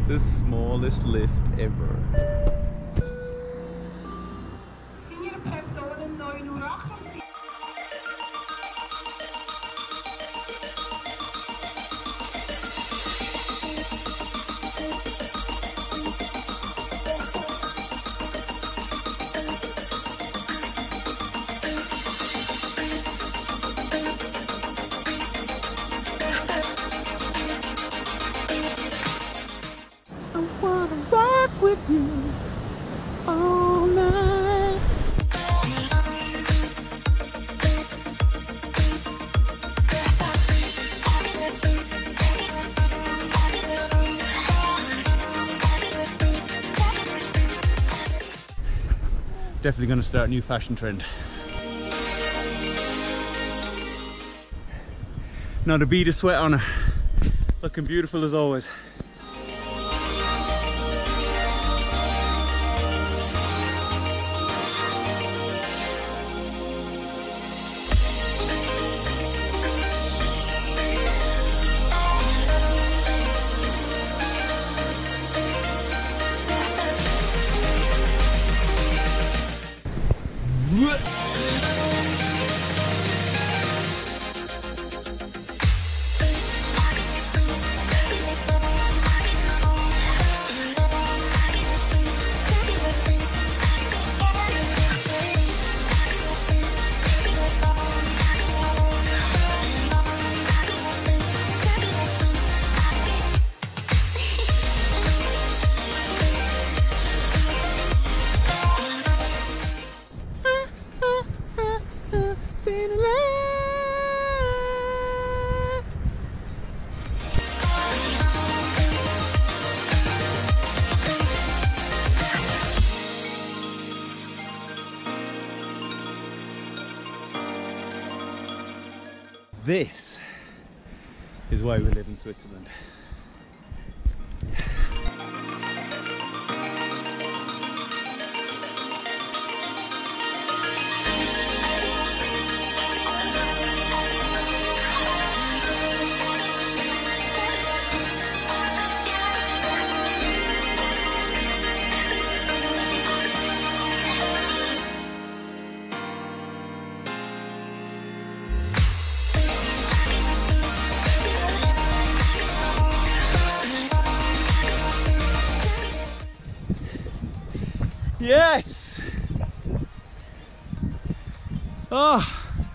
The smallest lift ever. With you all night. Definitely going to start a new fashion trend. Not a bead of sweat on her. Looking beautiful as always. This is why we live in Switzerland. Yes! Oh!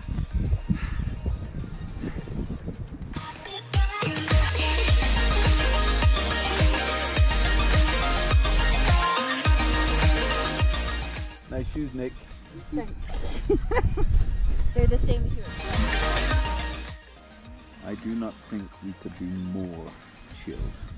Nice shoes, Nick. Thanks. They're the same as yours. I do not think we could be more chilled.